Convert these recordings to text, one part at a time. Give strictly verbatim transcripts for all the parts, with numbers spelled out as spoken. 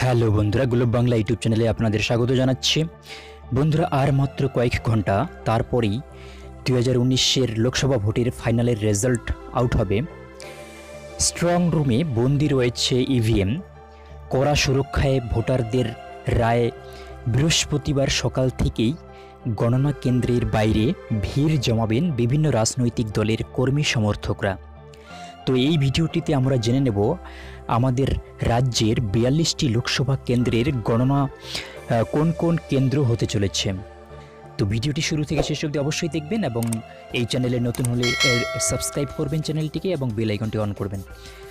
Hello বন্ধুরা, globe Bangla YouTube চ্যানেলে আপনাদের স্বাগত জানাচ্ছি। বন্ধুরা, আর মাত্র কয়েক ঘন্টা তারপরেই দুই হাজার উনিশের লোকসভা ভোটের ফাইনালের রেজাল্ট আউট হবে। স্ট্রং রুমে বন্দি রয়েছে ইভিএম। কড়া সুরক্ষায় ভোটারদের রায় বৃহস্পতিবার সকাল থেকেই গণনা কেন্দ্রের বাইরে ভিড় জমাবেন বিভিন্ন রাজনৈতিক দলের কর্মী সমর্থকরা। তো এই ভিডিওটিতে আমরা জেনে নেব আমাদের রাজ্যের বিয়াল্লিশটি লোকসভা কেন্দ্রের গণনা কোন কোন কেন্দ্র হতে চলেছে। তো ভিডিওটি শুরু থেকে শেষ অবধি অবশ্যই দেখবেন এবং এই চ্যানেলে নতুন হলে সাবস্ক্রাইব করবেন চ্যানেলটিকে এবং বেল আইকনটি অন করবেন।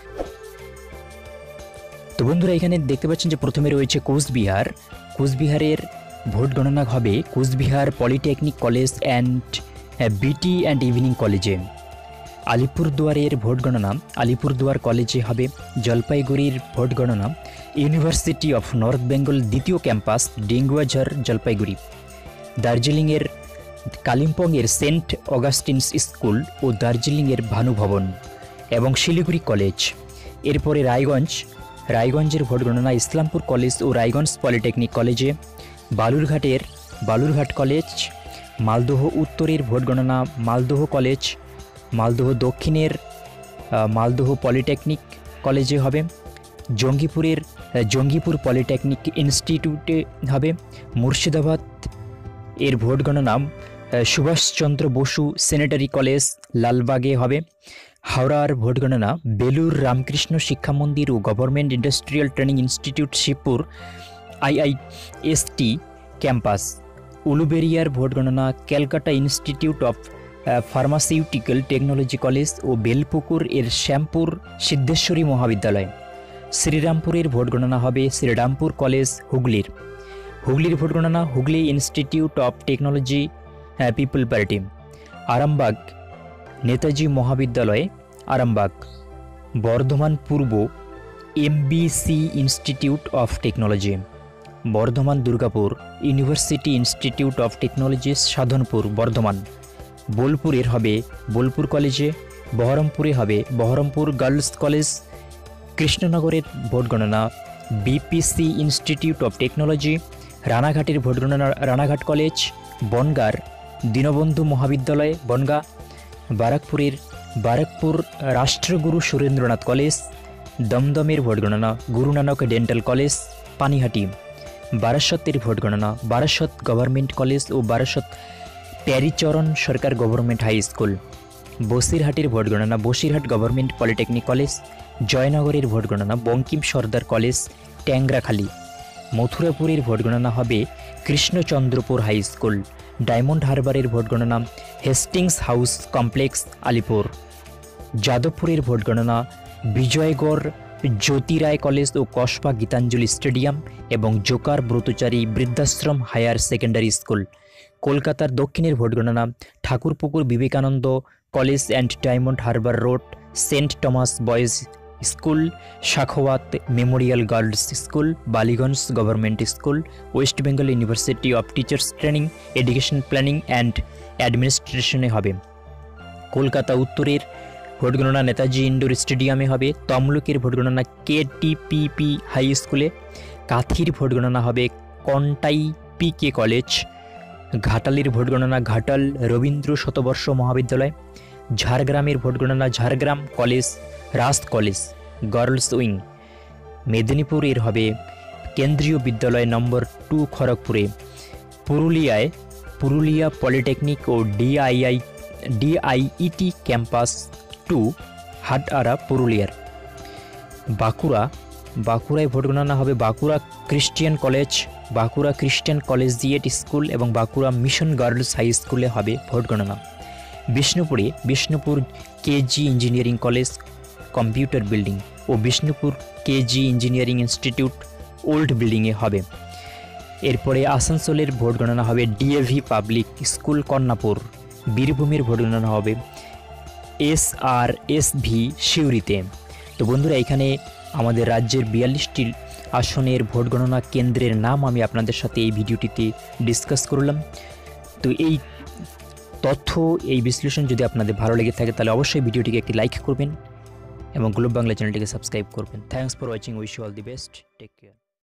তো বন্ধুরা, এখানে দেখতে পাচ্ছেন যে প্রথমে রয়েছে কোচবিহার। কোচবিহারের ভোট গণনা হবে Cooch Behar polytechnic college and BT and evening কলেজে। আলিপুরদুয়ারের ভোট গণনা আলিপুরদুয়ার কলেজে হবে। জলপাইগুড়ির ভোট গণনা ইউনিভার্সিটি অফ নর্থ বেঙ্গল দ্বিতীয় ক্যাম্পাস ডেঙ্গুয়াঝাড় জলপাইগুড়ি। দার্জিলিংয়ের কালিম্পংয়ের সেন্ট অগাস্টিনস স্কুল ও দার্জিলিংয়ের ভানুভবন এবং শিলিগুড়ি কলেজ। এরপরে রায়গঞ্জ রায়গঞ্জের ভোট গণনা ইসলামপুর কলেজ ও রায়গঞ্জ পলিটেকনিক কলেজে। বালুরঘাটের বালুরঘাট কলেজ। মালদহ উত্তরের ভোট গণনা মালদহ কলেজ। মালদহ দক্ষিণের মালদহ পলিটেকনিক কলেজে হবে। জঙ্গিপুরের জঙ্গিপুর পলিটেকনিক ইনস্টিটিউটে হবে। মুর্শিদাবাদ এর ভোট গণনা সুভাষচন্দ্র বসু সেনেটারি কলেজ লালবাগে হবে। হাওড়ার ভোট গণনা বেলুর রামকৃষ্ণ শিক্ষা মন্দির ও government industrial training institute Shibpur IIST campus. উলুবেরিয়ার ভোট গণনা Calcutta institute of pharmaceutical technology college ও বেলপুকুর এর শ্যামপুর সিদ্ধেশ্বরী মহাবিদ্যালয়। শ্রীরামপুরের ভোট গণনা হবে শ্রীরামপুর কলেজ হুগলির। হুগলির ভোট গণনা Hooghly institute of technology people party. Arambagh Netaji Mahavidyalaya Arambagh. Bardhaman Purba MBC institute of technology. Bardhaman Durgapur university institute of technology Sadhanpur Bardhaman. বোলপুরের হবে বোলপুর কলেজে। বহরমপুরে হবে বহরমপুর গার্লস কলেজ। কৃষ্ণনগরের ভোট গণনা বিপিসি ইনস্টিটিউট অফ টেকনোলজি। রানাঘাটের ভোট গণনা রানাঘাট কলেজ। বনগাঁর দীনবন্ধু মহাবিদ্যালয় বনগাঁ। বারাকপুরের বারাকপুর রাষ্ট্রগুরু সুরেন্দ্রনাথ কলেজ। দমদমের ভোট গণনা গুরু নানক ডেন্টাল কলেজ পানিহাটি। বারাসতের ভোট গণনা বারাসত গভর্নমেন্ট কলেজ ও Barasat Pyaricharan Sarkar government high school. বসিরহাটের ভোট গণনা বসিরহাট গভর্নমেন্ট পলিটেকনিক কলেজ। জয়নগরের ভোট গণনা বঙ্কিম সর্দার কলেজ ট্যাংরাখালি। মথুরাপুরের ভোট গণনা হবে কৃষ্ণচন্দ্রপুর হাই স্কুল। ডায়মন্ড হারবারের ভোট গণনা হেস্টিংস হাউস কমপ্লেক্স আলিপুর। যাদবপুরের ভোট গণনা বিজয়গড় জ্যোতিরায় কলেজ ও কসবা গীতাঞ্জলি স্টেডিয়াম এবং জোকার ব্রতচারী বৃদ্ধাশ্রম হায়ার সেকেন্ডারি স্কুল। কলকাতার দক্ষিণের ভোট গণনা Thakurpukur Vivekananda college and diamond harbour road saint Thomas boys school. Shakhawat memorial girls school Ballygunge government school. West Bengal university of teachers training education planning and অ্যাডমিনিস্ট্রেশনে হবে। কলকাতা উত্তরের ভোট গণনা নেতাজি ইন্ডোর স্টেডিয়ামে হবে। তমলুকের ভোট গণনা কেটিপিপি হাই স্কুলে। কাথির ভোট গণনা হবে কন্টাই পিকে কলেজ। ঘাটালের ভোট গণনা ঘাটাল রবীন্দ্র শতবর্ষ মহাবিদ্যালয়। ঝাড়গ্রামের ভোট গণনা ঝাড়গ্রাম কলেজ রাস্ট কলেজ গার্লস উইং। মেদিনীপুরের হবে কেন্দ্রীয় বিদ্যালয় নম্বর টু খড়গপুরে। পুরুলিয়ায় পুরুলিয়া পলিটেকনিক ও DII DIET campus two Hatara পুরুলিয়ার। বাঁকুড়া বাঁকুড়ায় ভোট গণনা হবে Bankura Christian college Bankura Christian collegiate school এবং বাঁকুড়া মিশন গার্লস হাই স্কুলে হবে ভোট গণনা। বিষ্ণুপুরে Bishnupur KG engineering college computer building ও Bishnupur KG engineering institute old বিল্ডিংয়ে হবে। এরপরে আসানসোলের ভোট গণনা হবে ডিএভি পাবলিক স্কুল কন্যাপুর। বীরভূমের ভোট গণনা হবে এস আর এস ভি সিউড়িতে। তো বন্ধুরা, এখানে আমাদের রাজ্যের বিয়াল্লিশটি আসনের ভোট গণনা কেন্দ্রের নাম আমি আপনাদের সাথে এই ভিডিওটিতে ডিসকাস করলাম। তো এই তথ্য এই বিশ্লেষণ যদি আপনাদের ভালো লেগে থাকে তাহলে অবশ্যই ভিডিওটিকে একটি লাইক করবেন এবং গ্লোব বাংলা চ্যানেলটিকে সাবস্ক্রাইব করবেন। Thanks for watching, wish you all the best, take care.